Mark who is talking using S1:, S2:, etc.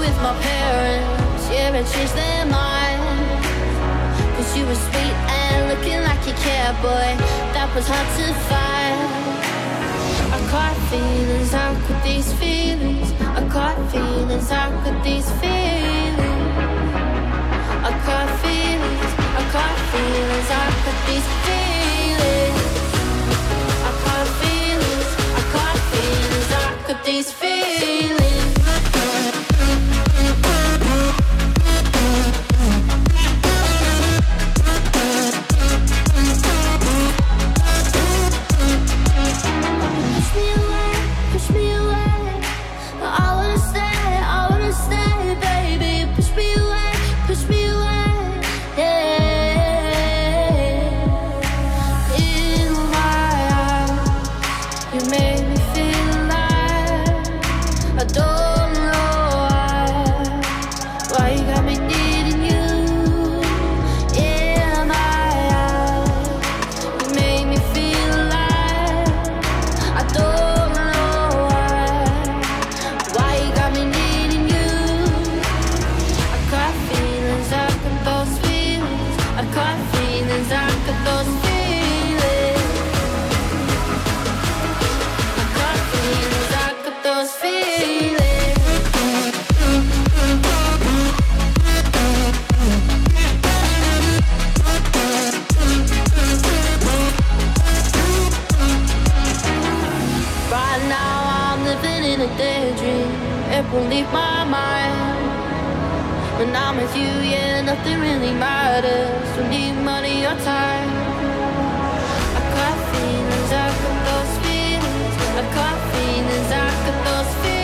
S1: with my parents, yeah, and changed their mind. Cause you were sweet and looking like you cared, boy, that was hard to find. I caught feelings, how could these feelings? I caught feelings, how could these feelings? I caught feelings, I caught feelings, how could these feelings? I caught feelings, I caught feelings, how could these feelings? Won't leave my mind. When I'm with you, yeah, nothing really matters. Don't need money or time. I got feelings, I got those feelings. I got feelings, I got those feelings.